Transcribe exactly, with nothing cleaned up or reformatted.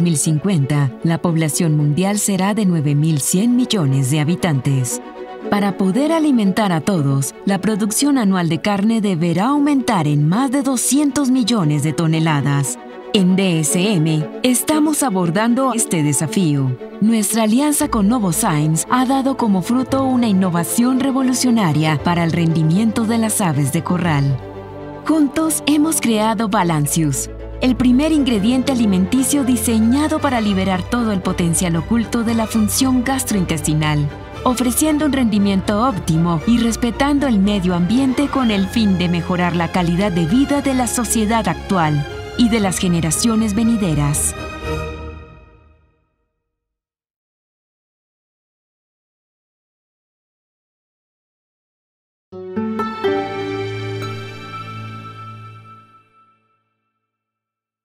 mil cincuenta, la población mundial será de nueve mil cien millones de habitantes. Para poder alimentar a todos, la producción anual de carne deberá aumentar en más de doscientos millones de toneladas. En D S M estamos abordando este desafío. Nuestra alianza con Novozymes ha dado como fruto una innovación revolucionaria para el rendimiento de las aves de corral. Juntos hemos creado Balancius, el primer ingrediente alimenticio diseñado para liberar todo el potencial oculto de la función gastrointestinal, ofreciendo un rendimiento óptimo y respetando el medio ambiente con el fin de mejorar la calidad de vida de la sociedad actual y de las generaciones venideras.